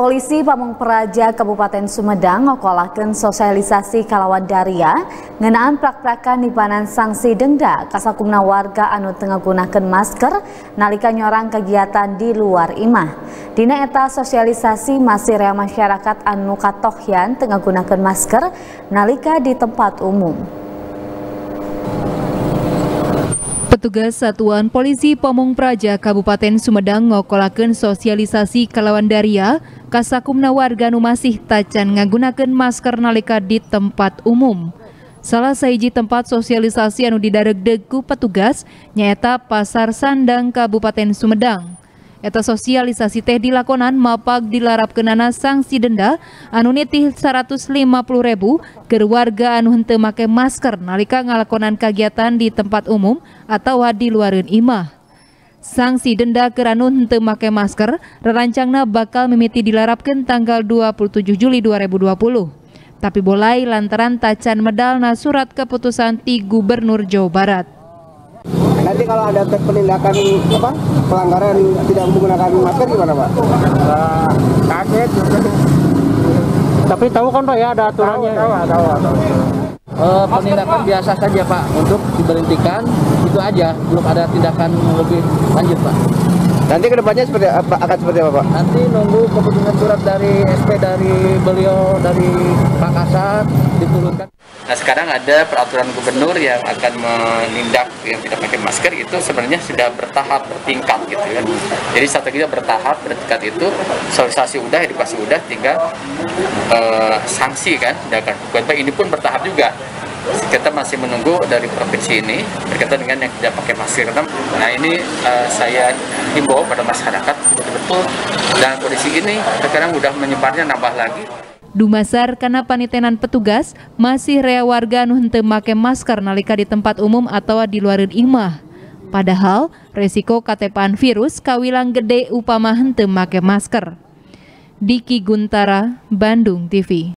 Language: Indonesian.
Polisi Pamong Praja Kabupaten Sumedang ngokolakeun sosialisasi kalawan daria ngeunaan prak-prakan nipanan sanksi denda kasakumna warga anu teu ngagunakeun masker nalika nyorang kegiatan di luar imah. Dina eta sosialisasi masih rea masyarakat anu katohyan teu ngagunakeun masker nalika di tempat umum. Petugas Satuan Polisi Pamong Praja Kabupaten Sumedang ngokolakeun sosialisasi kalawan daria kasakumna warga nu masih tacan ngagunakeun masker nalika di tempat umum. Salah sahiji tempat sosialisasi anu didaregdeg ku petugas nyaeta Pasar Sandang Kabupaten Sumedang. Eta sosialisasi teh dilakonan mapag dilarapkeunana sanksi denda anu nitih 150.000 keur warga anu henteu make masker nalika ngalakonan kagiatan di tempat umum atawa di luareun imah. Sanksi denda keur anu henteu make masker rarancangna bakal mimiti dilarapkeun tanggal 27 Juli 2020. Tapi bolai lantaran tacan medalna surat keputusan ti Gubernur Jawa Barat. Nanti kalau ada penindakan pelanggaran tidak menggunakan masker gimana Pak? Kaget. Tapi tahu kan Pak ya ada aturannya. Tahu. Penindakan biasa saja Pak, untuk diberhentikan itu aja, belum ada tindakan lebih lanjut Pak. Nanti kedepannya akan seperti apa Pak? Nanti nunggu keputusan surat dari SP dari beliau dari Pak Kasat diturunkan. Nah sekarang ada peraturan gubernur yang akan menindak yang tidak pakai masker itu sebenarnya sudah bertahap bertingkat gitu kan. Jadi strateginya bertahap bertingkat itu sosialisasi udah, edukasi udah, tinggal sanksi kan. Dan ini pun bertahap juga. Kita masih menunggu dari provinsi ini berkaitan dengan yang tidak pakai masker. Nah ini saya himbau pada masyarakat betul-betul dalam kondisi ini sekarang udah menyebarnya nambah lagi. Dumasar kana panitenan petugas masih rea warga anu henteu make masker nalika di tempat umum atau di luareun imah. Padahal resiko katepaan virus kawilang gede upama henteu make masker. Diki Guntara, Bandung TV.